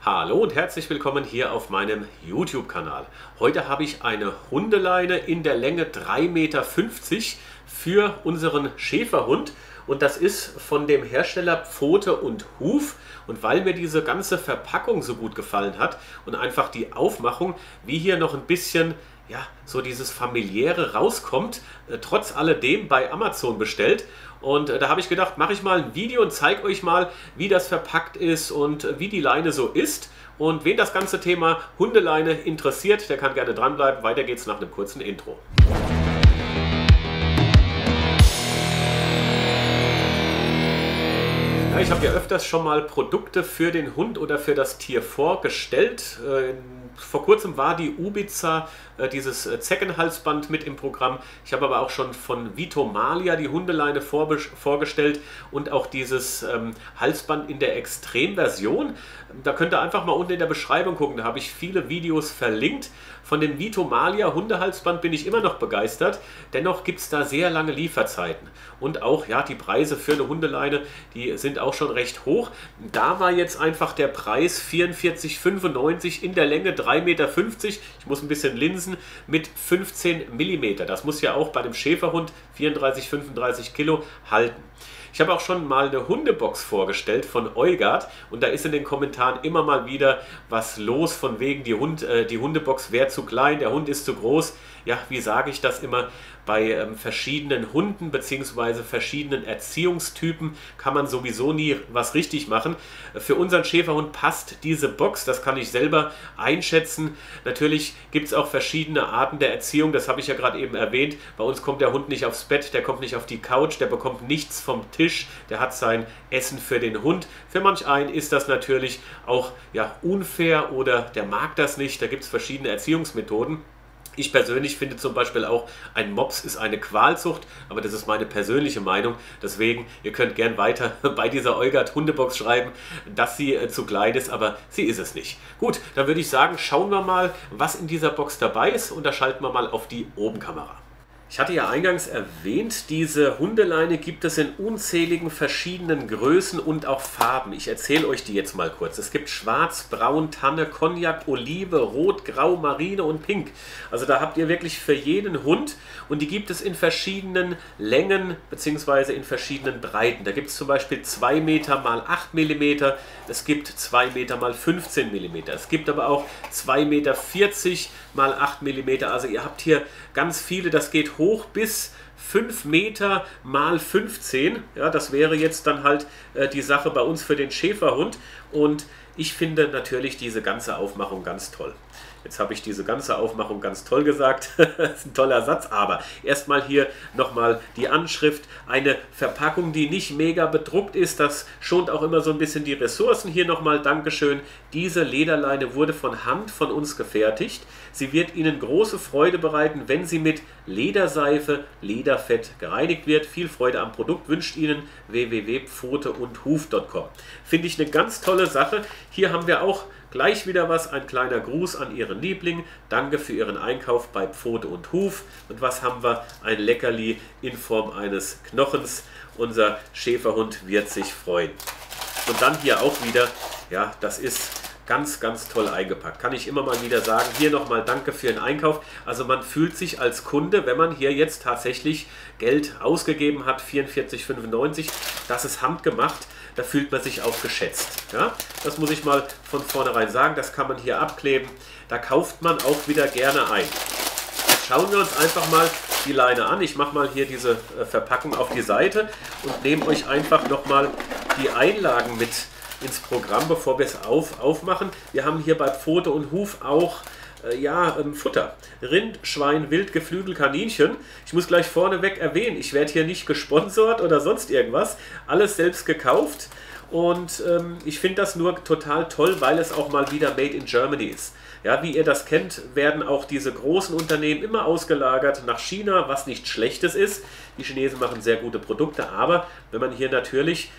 Hallo und herzlich willkommen hier auf meinem YouTube-Kanal. Heute habe ich eine Hundeleine in der Länge 3,50 Meter für unseren Schäferhund. Und das ist von dem Hersteller Pfote und Huf. Und weil mir diese ganze Verpackung so gut gefallen hat und einfach die Aufmachung, wie hier noch ein bisschen, ja, so dieses familiäre rauskommt, trotz alledem bei Amazon bestellt. Und da habe ich gedacht, mache ich mal ein Video und zeige euch mal, wie das verpackt ist und wie die Leine so ist. Und wen das ganze Thema Hundeleine interessiert, der kann gerne dranbleiben. Weiter geht's nach einem kurzen Intro. Ja, ich habe ja öfters schon mal Produkte für den Hund oder für das Tier vorgestellt. Vor kurzem war die Ubiza, dieses Zeckenhalsband, mit im Programm. Ich habe aber auch schon von Vitomalia die Hundeleine vorgestellt und auch dieses Halsband in der Extremversion. Da könnt ihr einfach mal unten in der Beschreibung gucken, da habe ich viele Videos verlinkt. Von dem Vitomalia Hundehalsband bin ich immer noch begeistert. Dennoch gibt es da sehr lange Lieferzeiten. Und auch, ja, die Preise für eine Hundeleine, die sind auch schon recht hoch. Da war jetzt einfach der Preis 44,95 in der Länge 3,50 Meter. Ich muss ein bisschen linsen, mit 15 mm. Das muss ja auch bei dem Schäferhund 34, 35 Kilo halten. Ich habe auch schon mal eine Hundebox vorgestellt von Eugard und da ist in den Kommentaren immer mal wieder was los, von wegen die Hundebox wäre zu klein, der Hund ist zu groß. Ja, wie sage ich das immer? Bei verschiedenen Hunden bzw. verschiedenen Erziehungstypen kann man sowieso nie was richtig machen. Für unseren Schäferhund passt diese Box, das kann ich selber einschätzen. Natürlich gibt es auch verschiedene Arten der Erziehung, das habe ich ja gerade eben erwähnt. Bei uns kommt der Hund nicht aufs Bett, der kommt nicht auf die Couch, der bekommt nichts vom Tisch, der hat sein Essen für den Hund. Für manch einen ist das natürlich auch, ja, unfair oder der mag das nicht, da gibt es verschiedene Erziehungsmethoden. Ich persönlich finde zum Beispiel auch, ein Mops ist eine Qualzucht, aber das ist meine persönliche Meinung. Deswegen, ihr könnt gern weiter bei dieser Eugard Hundebox schreiben, dass sie zu klein ist, aber sie ist es nicht. Gut, dann würde ich sagen, schauen wir mal, was in dieser Box dabei ist, und da schalten wir mal auf die Obenkamera. Ich hatte ja eingangs erwähnt, diese Hundeleine gibt es in unzähligen verschiedenen Größen und auch Farben. Ich erzähle euch die jetzt mal kurz. Es gibt Schwarz, Braun, Tanne, Cognac, Olive, Rot, Grau, Marine und Pink. Also da habt ihr wirklich für jeden Hund, und die gibt es in verschiedenen Längen bzw. in verschiedenen Breiten. Da gibt es zum Beispiel 2 Meter mal 8 mm, es gibt 2 Meter mal 15 mm, es gibt aber auch 2,40 Meter mal 8 mm. Also ihr habt hier ganz viele, das geht hoch bis 5 Meter mal 15. Ja, das wäre jetzt dann halt die Sache bei uns für den Schäferhund. Und ich finde natürlich diese ganze Aufmachung ganz toll. Jetzt habe ich diese ganze Aufmachung ganz toll gesagt. Das ist ein toller Satz, aber erstmal hier nochmal die Anschrift. Eine Verpackung, die nicht mega bedruckt ist, das schont auch immer so ein bisschen die Ressourcen. Hier nochmal Dankeschön. Diese Lederleine wurde von Hand von uns gefertigt. Sie wird Ihnen große Freude bereiten, wenn sie mit Lederseife, Lederfett gereinigt wird. Viel Freude am Produkt wünscht Ihnen www.pfoteundhuf.com. Finde ich eine ganz tolle Sache. Hier haben wir auch gleich wieder was, ein kleiner Gruß an Ihren Liebling. Danke für Ihren Einkauf bei Pfote und Huf. Und was haben wir? Ein Leckerli in Form eines Knochens. Unser Schäferhund wird sich freuen. Und dann hier auch wieder, ja, das ist ganz, ganz toll eingepackt. Kann ich immer mal wieder sagen. Hier nochmal danke für den Einkauf. Also man fühlt sich als Kunde, wenn man hier jetzt tatsächlich Geld ausgegeben hat, 44,95, das ist handgemacht, da fühlt man sich auch geschätzt. Ja? Das muss ich mal von vornherein sagen. Das kann man hier abkleben. Da kauft man auch wieder gerne ein. Jetzt schauen wir uns einfach mal die Leine an. Ich mache mal hier diese Verpackung auf die Seite und nehme euch einfach nochmal die Einlagen mit ins Programm, bevor wir es aufmachen. Wir haben hier bei Pfote und Huf auch Futter. Rind, Schwein, Wild, Geflügel, Kaninchen. Ich muss gleich vorneweg erwähnen, ich werde hier nicht gesponsert oder sonst irgendwas. Alles selbst gekauft. Und ich finde das nur total toll, weil es auch mal wieder Made in Germany ist. Ja, wie ihr das kennt, werden auch diese großen Unternehmen immer ausgelagert nach China, was nichts Schlechtes ist. Die Chinesen machen sehr gute Produkte, aber wenn man hier natürlich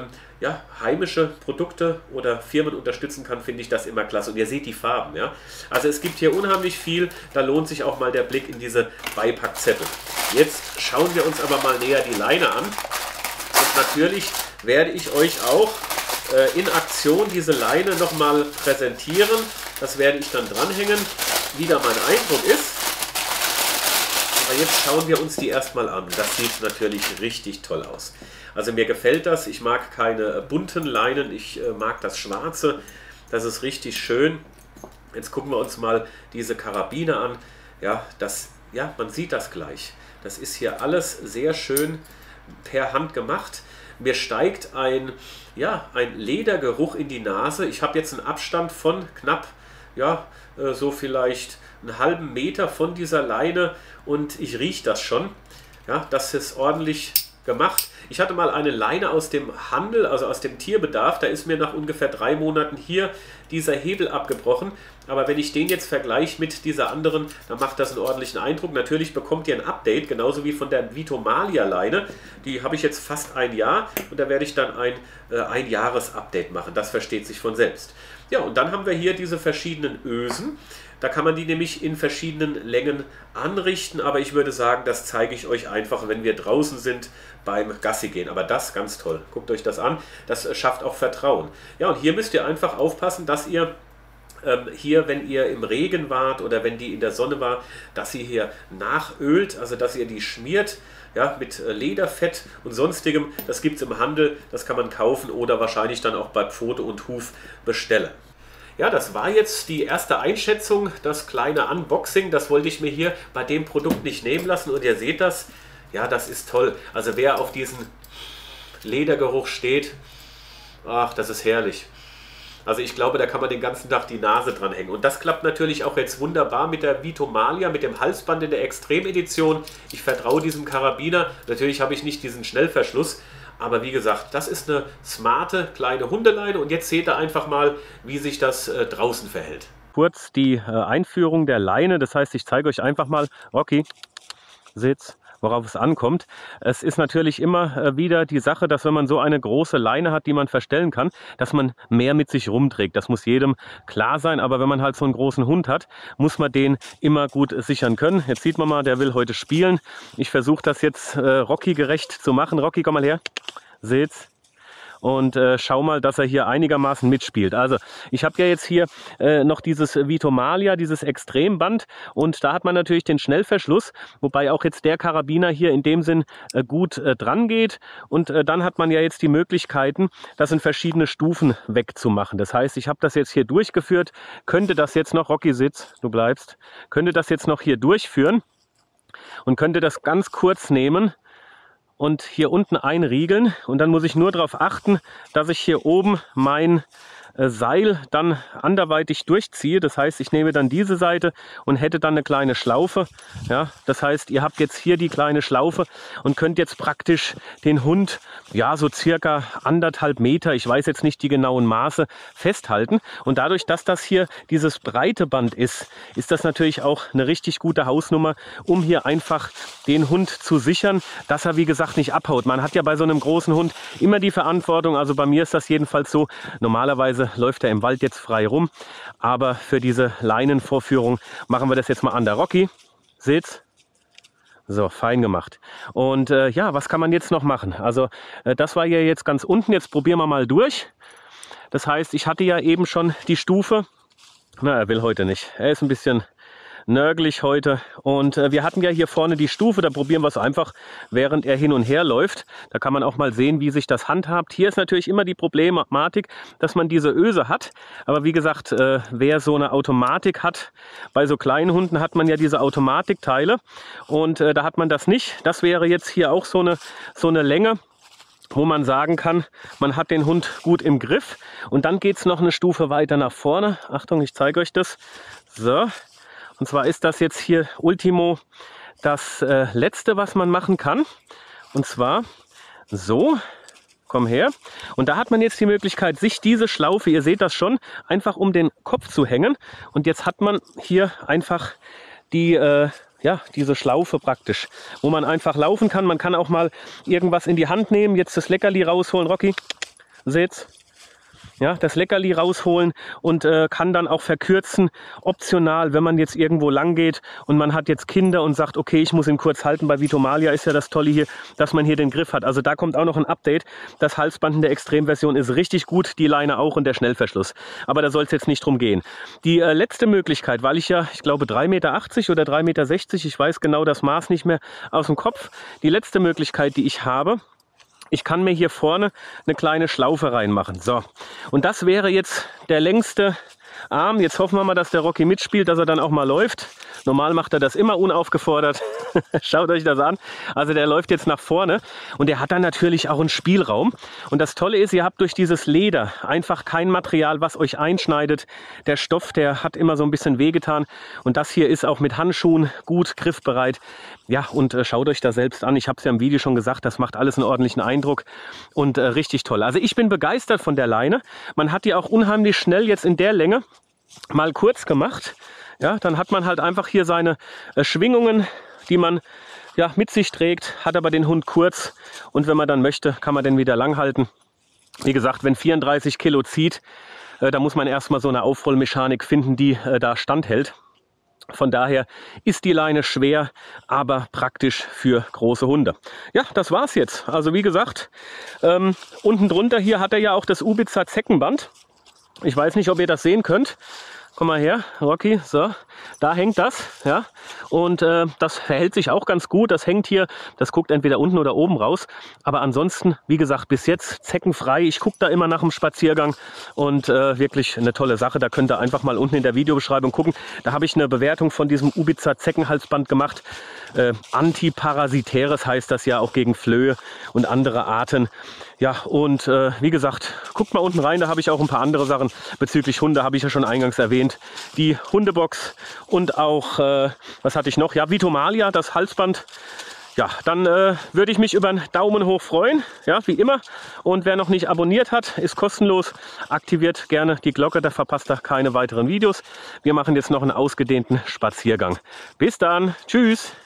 heimische Produkte oder Firmen unterstützen kann, finde ich das immer klasse. Und ihr seht die Farben. Ja? Also es gibt hier unheimlich viel, da lohnt sich auch mal der Blick in diese Beipackzettel. Jetzt schauen wir uns aber mal näher die Leine an. Und natürlich werde ich euch auch in Aktion diese Leine nochmal präsentieren. Das werde ich dann dranhängen, wie da mein Eindruck ist. Aber jetzt schauen wir uns die erstmal an. Das sieht natürlich richtig toll aus. Also mir gefällt das. Ich mag keine bunten Leinen. Ich mag das Schwarze. Das ist richtig schön. Jetzt gucken wir uns mal diese Karabiner an. Ja, man sieht das gleich. Das ist hier alles sehr schön per Hand gemacht. Mir steigt ein Ledergeruch in die Nase. Ich habe jetzt einen Abstand von knapp, so vielleicht einen halben Meter von dieser Leine und ich rieche das schon. Ja, das ist ordentlich gemacht. Ich hatte mal eine Leine aus dem Handel, also aus dem Tierbedarf. Da ist mir nach ungefähr 3 Monaten hier dieser Hebel abgebrochen. Aber wenn ich den jetzt vergleiche mit dieser anderen, dann macht das einen ordentlichen Eindruck. Natürlich bekommt ihr ein Update, genauso wie von der Vitomalia Leine. Die habe ich jetzt fast ein Jahr und da werde ich dann ein Jahres-Update machen. Das versteht sich von selbst. Ja, und dann haben wir hier diese verschiedenen Ösen. Da kann man die nämlich in verschiedenen Längen anrichten, aber ich würde sagen, das zeige ich euch einfach, wenn wir draußen sind beim Gassi gehen. Aber das ganz toll. Guckt euch das an. Das schafft auch Vertrauen. Ja, und hier müsst ihr einfach aufpassen, dass ihr hier, wenn ihr im Regen wart oder wenn die in der Sonne war, dass ihr hier nachölt, also dass ihr die schmiert, ja, mit Lederfett und sonstigem. Das gibt es im Handel, das kann man kaufen oder wahrscheinlich dann auch bei Pfote und Huf bestellen. Ja, das war jetzt die erste Einschätzung, das kleine Unboxing. Das wollte ich mir hier bei dem Produkt nicht nehmen lassen und ihr seht das. Ja, das ist toll. Also wer auf diesen Ledergeruch steht, ach, das ist herrlich. Also ich glaube, da kann man den ganzen Tag die Nase dran hängen. Und das klappt natürlich auch jetzt wunderbar mit der Vitomalia, mit dem Halsband in der Extremedition. Ich vertraue diesem Karabiner. Natürlich habe ich nicht diesen Schnellverschluss. Aber wie gesagt, das ist eine smarte kleine Hundeleine. Und jetzt seht ihr einfach mal, wie sich das draußen verhält. Kurz die Einführung der Leine. Das heißt, ich zeige euch einfach mal, Rocky, Sitz, worauf es ankommt. Es ist natürlich immer wieder die Sache, dass wenn man so eine große Leine hat, die man verstellen kann, dass man mehr mit sich rumträgt. Das muss jedem klar sein, aber wenn man halt so einen großen Hund hat, muss man den immer gut sichern können. Jetzt sieht man mal, der will heute spielen. Ich versuche das jetzt Rocky gerecht zu machen. Rocky, komm mal her. Sitz. Und schau mal, dass er hier einigermaßen mitspielt. Also ich habe ja jetzt hier noch dieses Vitomalia, dieses Extremband und da hat man natürlich den Schnellverschluss, wobei auch jetzt der Karabiner hier in dem Sinn gut dran geht und dann hat man ja jetzt die Möglichkeiten, das in verschiedene Stufen wegzumachen. Das heißt, ich habe das jetzt hier durchgeführt, könnte das jetzt noch, Rocky Sitz, du bleibst, könnte das jetzt noch hier durchführen und könnte das ganz kurz nehmen und hier unten einriegeln und dann muss ich nur darauf achten, dass ich hier oben mein Seil dann anderweitig durchziehe. Das heißt, ich nehme dann diese Seite und hätte dann eine kleine Schlaufe. Ja, das heißt, ihr habt jetzt hier die kleine Schlaufe und könnt jetzt praktisch den Hund, ja, so circa 1,5 Meter, ich weiß jetzt nicht die genauen Maße, festhalten. Und dadurch, dass das hier dieses breite Band ist, ist das natürlich auch eine richtig gute Hausnummer, um hier einfach den Hund zu sichern, dass er, wie gesagt, nicht abhaut. Man hat ja bei so einem großen Hund immer die Verantwortung, also bei mir ist das jedenfalls so, normalerweise läuft er im Wald jetzt frei rum, aber für diese Leinenvorführung machen wir das jetzt mal an. Der Rocky, Sitz. So, fein gemacht. Und ja, was kann man jetzt noch machen? Also das war ja jetzt ganz unten, jetzt probieren wir mal durch. Das heißt, ich hatte ja eben schon die Stufe. Na, er will heute nicht. Er ist ein bisschen nörgelig heute und wir hatten ja hier vorne die Stufe, da probieren wir es einfach, während er hin und her läuft. Da kann man auch mal sehen, wie sich das handhabt. Hier ist natürlich immer die Problematik, dass man diese Öse hat, aber wie gesagt, wer so eine Automatik hat, bei so kleinen Hunden hat man ja diese Automatikteile und da hat man das nicht. Das wäre jetzt hier auch so eine Länge, wo man sagen kann, man hat den Hund gut im Griff und dann geht es noch eine Stufe weiter nach vorne. Achtung, ich zeige euch das. So. Und zwar ist das jetzt hier Ultimo das Letzte, was man machen kann. Und zwar so, komm her. Und da hat man jetzt die Möglichkeit, sich diese Schlaufe, ihr seht das schon, einfach um den Kopf zu hängen. Und jetzt hat man hier einfach die, ja, diese Schlaufe praktisch, wo man einfach laufen kann. Man kann auch mal irgendwas in die Hand nehmen, jetzt das Leckerli rausholen. Rocky, Sitz. ja, das Leckerli rausholen und kann dann auch verkürzen, optional, wenn man jetzt irgendwo lang geht und man hat jetzt Kinder und sagt, okay, ich muss ihn kurz halten. Bei Vitomalia ist ja das Tolle hier, dass man hier den Griff hat. Also da kommt auch noch ein Update. Das Halsband in der Extremversion ist richtig gut, die Leine auch und der Schnellverschluss. Aber da soll es jetzt nicht drum gehen. Die letzte Möglichkeit, weil ich ja, ich glaube 3,80 Meter oder 3,60 Meter, ich weiß genau das Maß nicht mehr aus dem Kopf. Die letzte Möglichkeit, die ich habe, ich kann mir hier vorne eine kleine Schlaufe reinmachen. So, und das wäre jetzt der längste Arm. Jetzt hoffen wir mal, dass der Rocky mitspielt, dass er dann auch mal läuft. Normal macht er das immer unaufgefordert. Schaut euch das an. Also der läuft jetzt nach vorne und der hat dann natürlich auch einen Spielraum. Und das Tolle ist, ihr habt durch dieses Leder einfach kein Material, was euch einschneidet. Der Stoff, der hat immer so ein bisschen wehgetan. Und das hier ist auch mit Handschuhen gut griffbereit. Ja, und schaut euch das selbst an. Ich habe es ja im Video schon gesagt, das macht alles einen ordentlichen Eindruck und richtig toll. Also ich bin begeistert von der Leine. Man hat die auch unheimlich schnell jetzt in der Länge mal kurz gemacht. Ja, dann hat man halt einfach hier seine Schwingungen, die man ja mit sich trägt, hat aber den Hund kurz und wenn man dann möchte, kann man den wieder lang halten. Wie gesagt, wenn 34 Kilo zieht, da muss man erstmal so eine Aufrollmechanik finden, die da standhält. Von daher ist die Leine schwer, aber praktisch für große Hunde. Ja, das war's jetzt. Also wie gesagt, unten drunter hier hat er ja auch das Ubiza Zeckenband. Ich weiß nicht, ob ihr das sehen könnt. Komm mal her, Rocky, so, da hängt das, ja, und das verhält sich auch ganz gut, das hängt hier, das guckt entweder unten oder oben raus, aber ansonsten, wie gesagt, bis jetzt zeckenfrei, ich gucke da immer nach dem Spaziergang und wirklich eine tolle Sache, da könnt ihr einfach mal unten in der Videobeschreibung gucken, da habe ich eine Bewertung von diesem Ubiza Zeckenhalsband gemacht, antiparasitäres heißt das ja auch gegen Flöhe und andere Arten. Ja, und wie gesagt, guckt mal unten rein, da habe ich auch ein paar andere Sachen bezüglich Hunde, habe ich ja schon eingangs erwähnt. Die Hundebox und auch, was hatte ich noch? Ja, Vitomalia, das Halsband. Ja, dann würde ich mich über einen Daumen hoch freuen, ja, wie immer. Und wer noch nicht abonniert hat, ist kostenlos. Aktiviert gerne die Glocke, da verpasst ihr keine weiteren Videos. Wir machen jetzt noch einen ausgedehnten Spaziergang. Bis dann, tschüss!